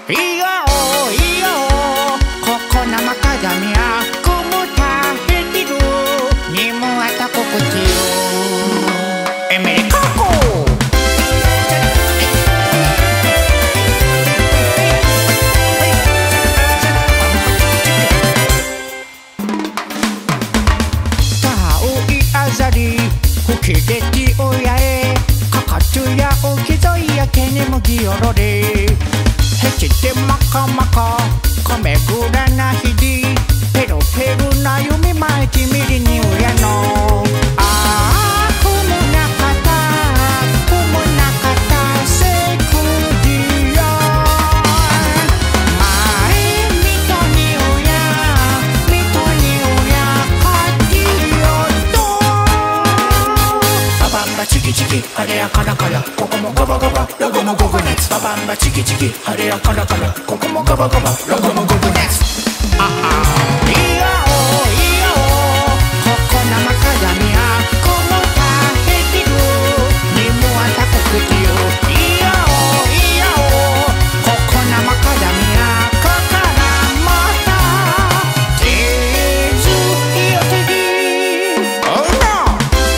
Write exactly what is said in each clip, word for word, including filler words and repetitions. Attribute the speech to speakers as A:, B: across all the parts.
A: いいよいいよここなマカダミアくむたへきるにもあたこくちよエメリカコあざり吹き出て親へかかつやおきぞいやけにむぎおろれへちてまかまかかめぐらなひりペロペロな夢まいきみりにうやのああくむなかたくむなかたせくじやまいみとにうやみとにうやかきよババンバチキチキあれやからからここもガバガバロゴもゴゴ熱ババンバチキチキあれやからからここもガバガバロゴもゴゴ熱ああいいよいいよここなマカダミアこもたへきるにもあたこくきよいいよいいよここなマカダミアかからまたてずいよてぎおうの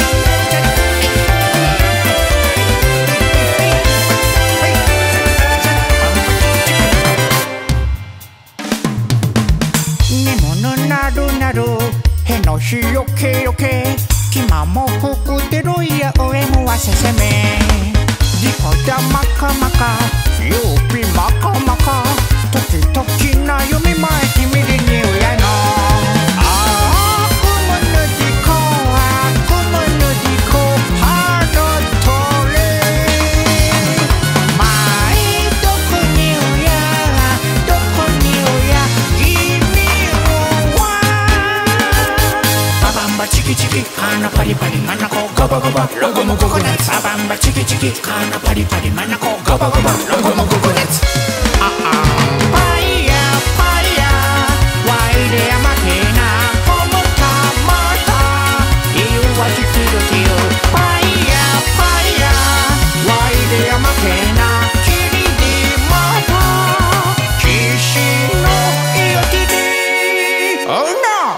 A: ねものなるなるへのひよけよけきまもふくてるいやおえむわせせめりこだまかまかゆうびまかまかときときなゆみまえきみりにうやのああくむぬじこあくむぬじこはるとれまいどこにうやどこにうやきみうわババンバチキチキあなパリパリマナコガバガバロゴもゴゴネツババンバチキチキあなパリパリマナコガバガバロゴもゴゴネツああパイヤパイヤワイレヤマケナコモタマタイウワチキルキルパイヤパイヤワイレヤマケナキリディマタキシのイヨキディオーノ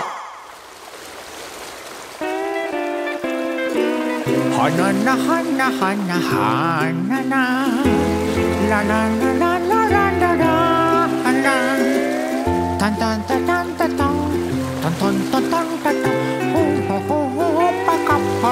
A: はななはなはなはななララララララララはなタンタンタタンタタンタンタンタタンタタンほほほほパカ